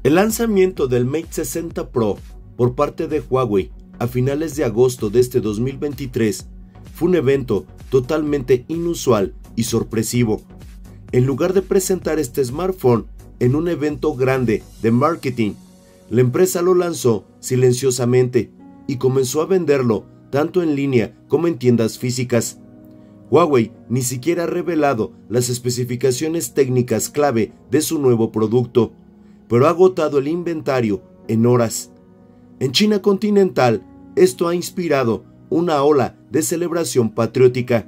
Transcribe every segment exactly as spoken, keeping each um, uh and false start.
El lanzamiento del Mate sesenta Pro por parte de Huawei a finales de agosto de este dos mil veintitrés fue un evento totalmente inusual y sorpresivo. En lugar de presentar este smartphone en un evento grande de marketing, la empresa lo lanzó silenciosamente y comenzó a venderlo tanto en línea como en tiendas físicas. Huawei ni siquiera ha revelado las especificaciones técnicas clave de su nuevo producto, pero ha agotado el inventario en horas. En China continental, esto ha inspirado una ola de celebración patriótica.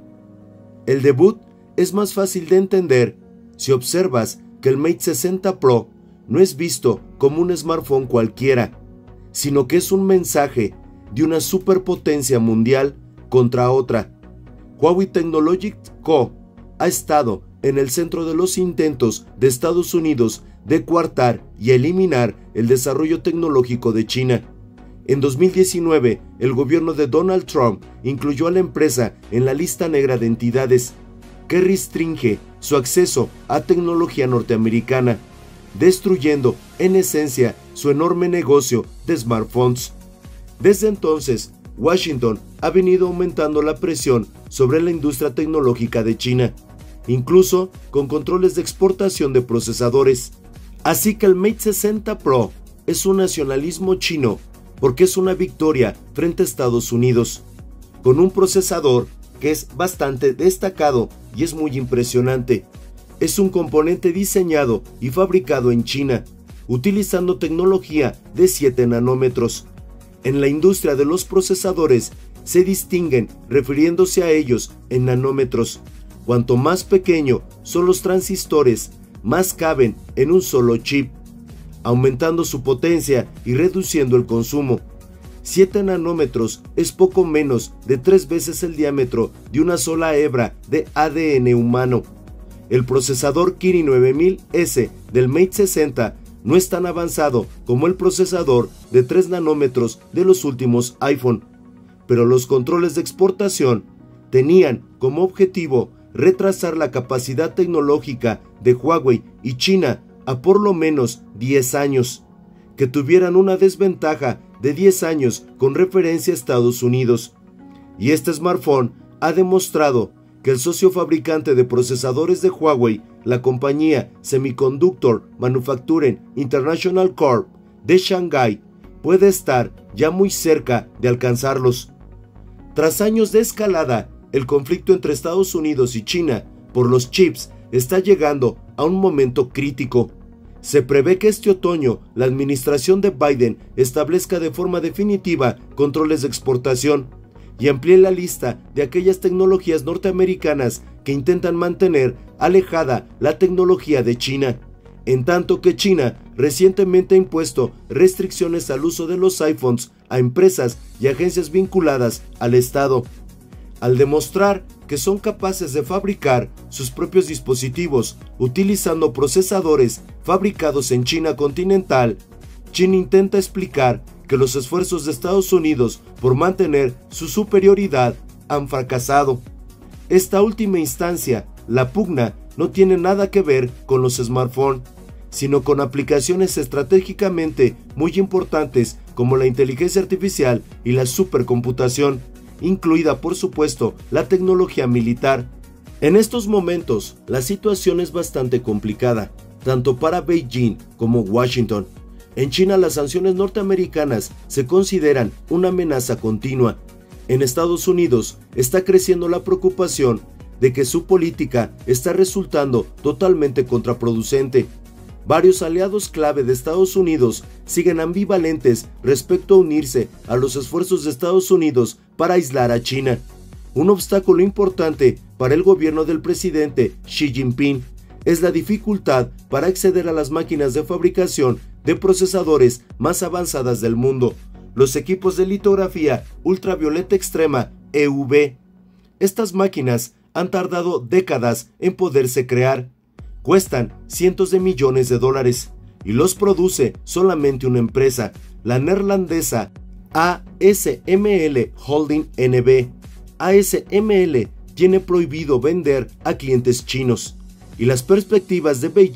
El debut es más fácil de entender si observas que el Mate sesenta Pro no es visto como un smartphone cualquiera, sino que es un mensaje de una superpotencia mundial contra otra. Huawei Technologies Co. ha estado en el centro de los intentos de Estados Unidos de coartar y eliminar el desarrollo tecnológico de China. En dos mil diecinueve, el gobierno de Donald Trump incluyó a la empresa en la lista negra de entidades que restringe su acceso a tecnología norteamericana, destruyendo en esencia su enorme negocio de smartphones. Desde entonces, Washington ha venido aumentando la presión sobre la industria tecnológica de China, incluso con controles de exportación de procesadores. Así que el Mate sesenta Pro es un nacionalismo chino porque es una victoria frente a Estados Unidos, con un procesador que es bastante destacado y es muy impresionante. Es un componente diseñado y fabricado en China, utilizando tecnología de siete nanómetros. En la industria de los procesadores se distinguen refiriéndose a ellos en nanómetros. Cuanto más pequeño son los transistores, más caben en un solo chip, aumentando su potencia y reduciendo el consumo. siete nanómetros es poco menos de tres veces el diámetro de una sola hebra de A D N humano. El procesador Kirin nueve mil S del Mate sesenta no es tan avanzado como el procesador de tres nanómetros de los últimos iPhone, pero los controles de exportación tenían como objetivo retrasar la capacidad tecnológica de Huawei y China a por lo menos diez años, que tuvieran una desventaja de diez años con referencia a Estados Unidos. Y este smartphone ha demostrado que el socio fabricante de procesadores de Huawei, la compañía Semiconductor Manufacturing International Corp de Shanghái, puede estar ya muy cerca de alcanzarlos. Tras años de escalada, el conflicto entre Estados Unidos y China por los chips está llegando a un momento crítico. Se prevé que este otoño la administración de Biden establezca de forma definitiva controles de exportación y amplíe la lista de aquellas tecnologías norteamericanas que intentan mantener alejada la tecnología de China, en tanto que China recientemente ha impuesto restricciones al uso de los iPhones a empresas y agencias vinculadas al Estado. Al demostrar que son capaces de fabricar sus propios dispositivos utilizando procesadores fabricados en China continental, China intenta explicar que los esfuerzos de Estados Unidos por mantener su superioridad han fracasado. Esta última instancia, la pugna, no tiene nada que ver con los smartphones, sino con aplicaciones estratégicamente muy importantes como la inteligencia artificial y la supercomputación, incluida por supuesto la tecnología militar. En estos momentos, la situación es bastante complicada, tanto para Beijing como Washington. En China, las sanciones norteamericanas se consideran una amenaza continua. En Estados Unidos está creciendo la preocupación de que su política está resultando totalmente contraproducente. Varios aliados clave de Estados Unidos siguen ambivalentes respecto a unirse a los esfuerzos de Estados Unidos para aislar a China. Un obstáculo importante para el gobierno del presidente Xi Jinping es la dificultad para acceder a las máquinas de fabricación de procesadores más avanzadas del mundo, los equipos de litografía ultravioleta extrema E U V. Estas máquinas han tardado décadas en poderse crear. Cuestan cientos de millones de dólares y los produce solamente una empresa, la neerlandesa A S M L Holding N V. A S M L tiene prohibido vender a clientes chinos y las perspectivas de Beijing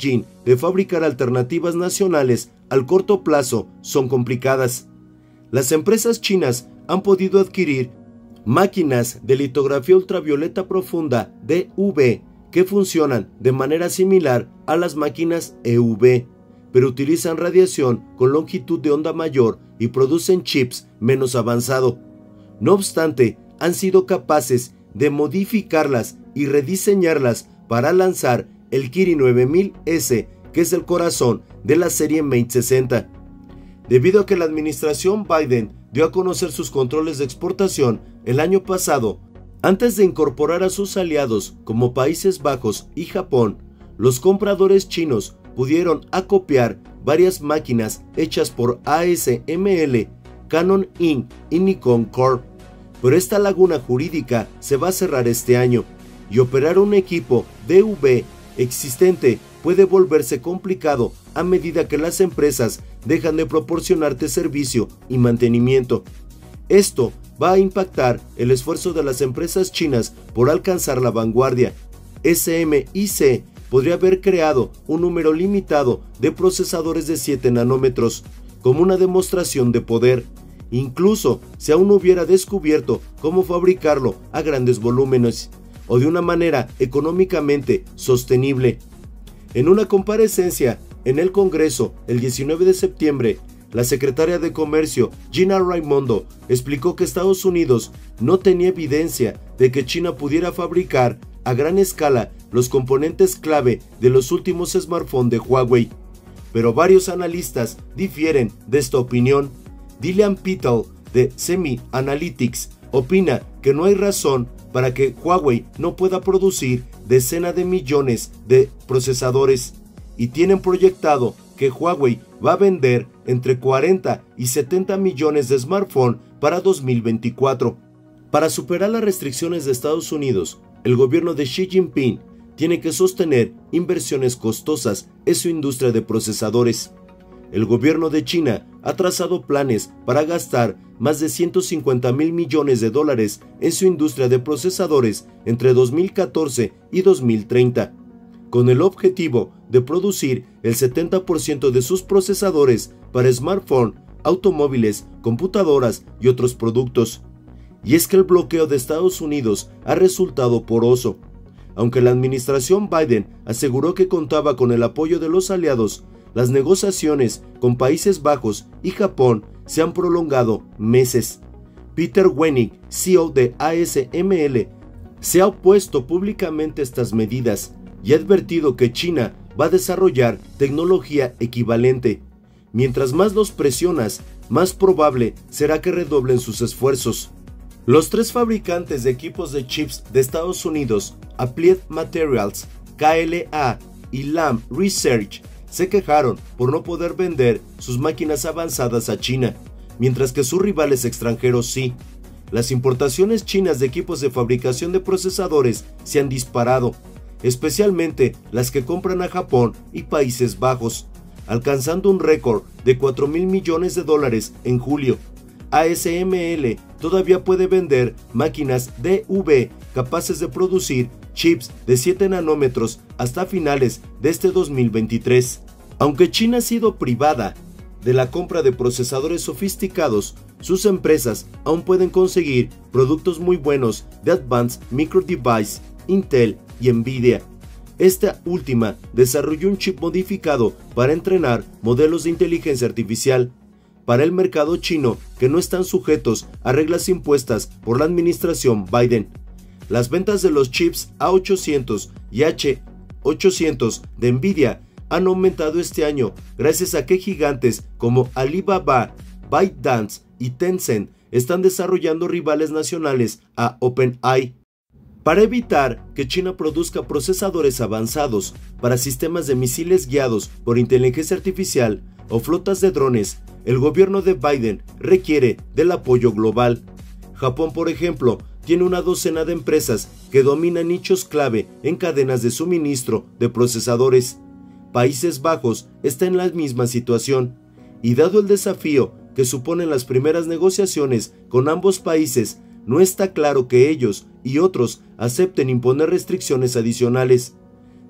de fabricar alternativas nacionales al corto plazo son complicadas. Las empresas chinas han podido adquirir máquinas de litografía ultravioleta profunda D V que funcionan de manera similar a las máquinas E U V, pero utilizan radiación con longitud de onda mayor y producen chips menos avanzados. No obstante, han sido capaces de modificarlas y rediseñarlas para lanzar el Kirin nueve mil S, que es el corazón de la serie Mate sesenta. Debido a que la administración Biden dio a conocer sus controles de exportación el año pasado, antes de incorporar a sus aliados como Países Bajos y Japón, los compradores chinos pudieron acopiar varias máquinas hechas por A S M L, Canon Incorporated y Nikon Corp. Pero esta laguna jurídica se va a cerrar este año, y operar un equipo D V existente puede volverse complicado a medida que las empresas dejan de proporcionarte servicio y mantenimiento. Esto va a impactar el esfuerzo de las empresas chinas por alcanzar la vanguardia. S M I C podría haber creado un número limitado de procesadores de siete nanómetros como una demostración de poder, incluso si aún no hubiera descubierto cómo fabricarlo a grandes volúmenes o de una manera económicamente sostenible. En una comparecencia en el Congreso el diecinueve de septiembre, la secretaria de Comercio, Gina Raimondo, explicó que Estados Unidos no tenía evidencia de que China pudiera fabricar a gran escala los componentes clave de los últimos smartphones de Huawei. Pero varios analistas difieren de esta opinión. Dylan Pittel, de Semi Analytics, opina que no hay razón para que Huawei no pueda producir decenas de millones de procesadores, y tienen proyectado que Huawei va a vender entre cuarenta y setenta millones de smartphones para dos mil veinticuatro. Para superar las restricciones de Estados Unidos, el gobierno de Xi Jinping tiene que sostener inversiones costosas en su industria de procesadores. El gobierno de China ha trazado planes para gastar más de ciento cincuenta mil millones de dólares en su industria de procesadores entre dos mil catorce y dos mil treinta, con el objetivo de producir el setenta por ciento de sus procesadores para smartphones, automóviles, computadoras y otros productos. Y es que el bloqueo de Estados Unidos ha resultado poroso. Aunque la administración Biden aseguró que contaba con el apoyo de los aliados, las negociaciones con Países Bajos y Japón se han prolongado meses. Peter Wennink, C E O de A S M L, se ha opuesto públicamente a estas medidas y ha advertido que China va a desarrollar tecnología equivalente. Mientras más los presionas, más probable será que redoblen sus esfuerzos. Los tres fabricantes de equipos de chips de Estados Unidos, Applied Materials, K L A y Lam Research, se quejaron por no poder vender sus máquinas avanzadas a China, mientras que sus rivales extranjeros sí. Las importaciones chinas de equipos de fabricación de procesadores se han disparado, especialmente las que compran a Japón y Países Bajos, alcanzando un récord de cuatro mil millones de dólares en julio. A S M L todavía puede vender máquinas D V capaces de producir chips de siete nanómetros hasta finales de este dos mil veintitrés. Aunque China ha sido privada de la compra de procesadores sofisticados, sus empresas aún pueden conseguir productos muy buenos de Advanced Micro Devices, Intel y Nvidia. Esta última desarrolló un chip modificado para entrenar modelos de inteligencia artificial para el mercado chino que no están sujetos a reglas impuestas por la administración Biden. Las ventas de los chips A ochocientos y H ochocientos de Nvidia han aumentado este año gracias a que gigantes como Alibaba, ByteDance y Tencent están desarrollando rivales nacionales a OpenAI. Para evitar que China produzca procesadores avanzados para sistemas de misiles guiados por inteligencia artificial o flotas de drones, el gobierno de Biden requiere del apoyo global. Japón, por ejemplo, tiene una docena de empresas que dominan nichos clave en cadenas de suministro de procesadores. Países Bajos está en la misma situación, y dado el desafío que suponen las primeras negociaciones con ambos países, no está claro que ellos y otros acepten imponer restricciones adicionales.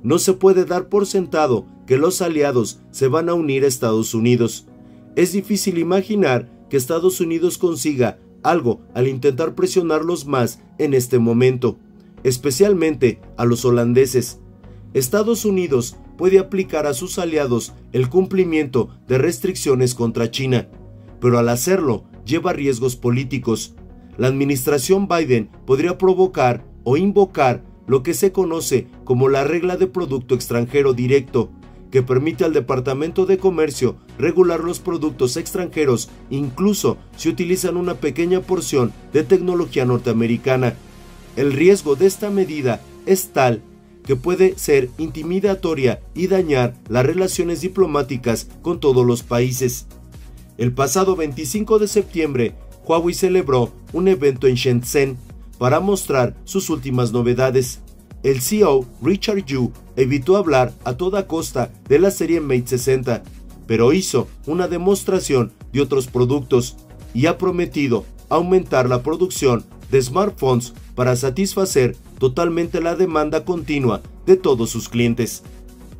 no se puede dar por sentado que los aliados se van a unir a Estados Unidos. Es difícil imaginar que Estados Unidos consiga algo al intentar presionarlos más en este momento, especialmente a los holandeses. Estados Unidos puede aplicar a sus aliados el cumplimiento de restricciones contra China, pero al hacerlo lleva riesgos políticos. La administración Biden podría provocar o invocar lo que se conoce como la regla de producto extranjero directo, que permite al Departamento de Comercio regular los productos extranjeros incluso si utilizan una pequeña porción de tecnología norteamericana. El riesgo de esta medida es tal que puede ser intimidatoria y dañar las relaciones diplomáticas con todos los países. El pasado veinticinco de septiembre, Huawei celebró un evento en Shenzhen para mostrar sus últimas novedades. El C E O Richard Yu evitó hablar a toda costa de la serie Mate sesenta, pero hizo una demostración de otros productos y ha prometido aumentar la producción de smartphones para satisfacer totalmente la demanda continua de todos sus clientes.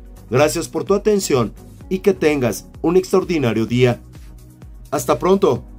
Gracias por tu atención y que tengas un extraordinario día. ¡Hasta pronto!